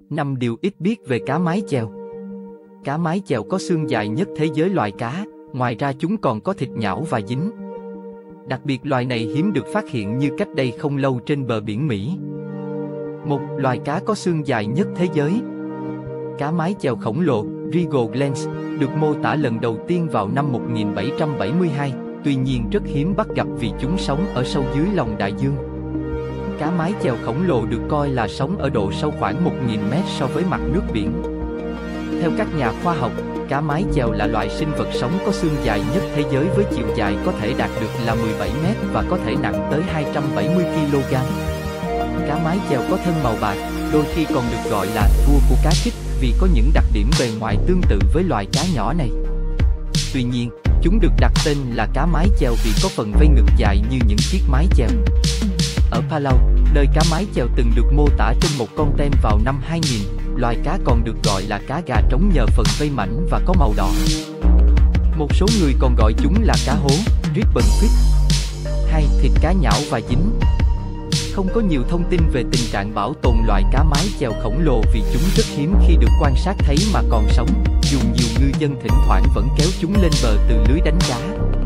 5 điều ít biết về cá mái chèo. Cá mái chèo có xương dài nhất thế giới loài cá, ngoài ra chúng còn có thịt nhão và dính. Đặc biệt loài này hiếm được phát hiện như cách đây không lâu trên bờ biển Mỹ. Một loài cá có xương dài nhất thế giới. Cá mái chèo khổng lồ, Regal Glens, được mô tả lần đầu tiên vào năm 1772, tuy nhiên rất hiếm bắt gặp vì chúng sống ở sâu dưới lòng đại dương. Cá mái chèo khổng lồ được coi là sống ở độ sâu khoảng 1.000 mét so với mặt nước biển. Theo các nhà khoa học, cá mái chèo là loại sinh vật sống có xương dài nhất thế giới với chiều dài có thể đạt được là 17 mét và có thể nặng tới 270 kg. Cá mái chèo có thân màu bạc, đôi khi còn được gọi là vua của cá kích vì có những đặc điểm bề ngoài tương tự với loài cá nhỏ này. Tuy nhiên, chúng được đặt tên là cá mái chèo vì có phần vây ngực dài như những chiếc mái chèo. Ở Palau, nơi cá mái chèo từng được mô tả trên một con tem vào năm 2000, loài cá còn được gọi là cá gà trống nhờ phần vây mảnh và có màu đỏ. Một số người còn gọi chúng là cá hố, ribbon fish. 2. Thịt cá nhão và dính. Không có nhiều thông tin về tình trạng bảo tồn loài cá mái chèo khổng lồ vì chúng rất hiếm khi được quan sát thấy mà còn sống, dù nhiều ngư dân thỉnh thoảng vẫn kéo chúng lên bờ từ lưới đánh cá.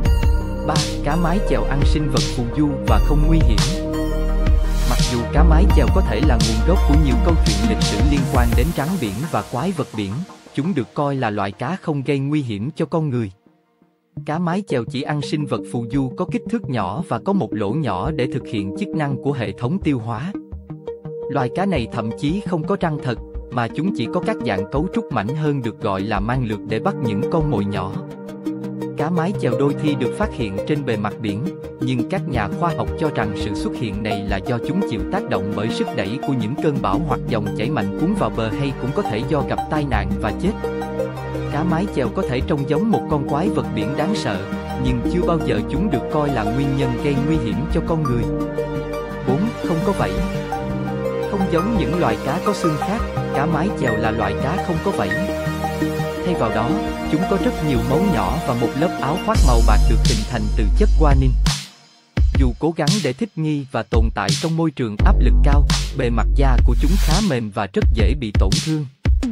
3. Cá mái chèo ăn sinh vật phù du và không nguy hiểm. Mặc dù cá mái chèo có thể là nguồn gốc của nhiều câu chuyện lịch sử liên quan đến rắn biển và quái vật biển, chúng được coi là loại cá không gây nguy hiểm cho con người. Cá mái chèo chỉ ăn sinh vật phù du có kích thước nhỏ và có một lỗ nhỏ để thực hiện chức năng của hệ thống tiêu hóa. Loài cá này thậm chí không có răng thật, mà chúng chỉ có các dạng cấu trúc mảnh hơn được gọi là mang lược để bắt những con mồi nhỏ. Cá mái chèo đôi khi được phát hiện trên bề mặt biển, nhưng các nhà khoa học cho rằng sự xuất hiện này là do chúng chịu tác động bởi sức đẩy của những cơn bão hoặc dòng chảy mạnh cuốn vào bờ, hay cũng có thể do gặp tai nạn và chết. Cá mái chèo có thể trông giống một con quái vật biển đáng sợ, nhưng chưa bao giờ chúng được coi là nguyên nhân gây nguy hiểm cho con người. 4. Không có vảy. Không giống những loài cá có xương khác, cá mái chèo là loại cá không có vảy. Thay vào đó, chúng có rất nhiều máu nhỏ và một lớp áo khoác màu bạc được hình thành từ chất guanin. Dù cố gắng để thích nghi và tồn tại trong môi trường áp lực cao, bề mặt da của chúng khá mềm và rất dễ bị tổn thương.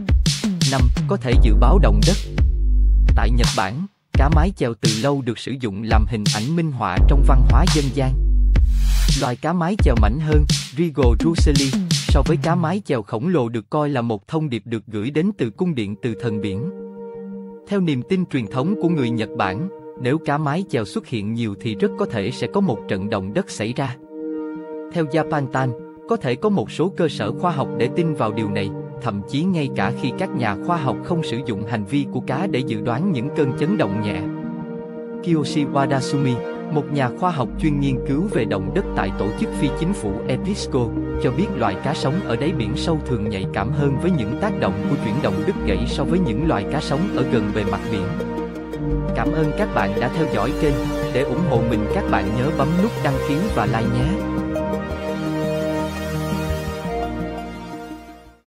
5. Có thể dự báo động đất. Tại Nhật Bản, cá mái chèo từ lâu được sử dụng làm hình ảnh minh họa trong văn hóa dân gian. Loài cá mái chèo mảnh hơn, Regal Russelli, so với cá mái chèo khổng lồ được coi là một thông điệp được gửi đến từ cung điện từ thần biển. Theo niềm tin truyền thống của người Nhật Bản, nếu cá mái chèo xuất hiện nhiều thì rất có thể sẽ có một trận động đất xảy ra. Theo Japan Times, có thể có một số cơ sở khoa học để tin vào điều này, thậm chí ngay cả khi các nhà khoa học không sử dụng hành vi của cá để dự đoán những cơn chấn động nhẹ. Kiyoshi Wadasumi, một nhà khoa học chuyên nghiên cứu về động đất tại tổ chức phi chính phủ EPISCO, cho biết loài cá sống ở đáy biển sâu thường nhạy cảm hơn với những tác động của chuyển động đứt gãy so với những loài cá sống ở gần bề mặt biển. Cảm ơn các bạn đã theo dõi kênh. Để ủng hộ mình, các bạn nhớ bấm nút đăng ký và like nhé.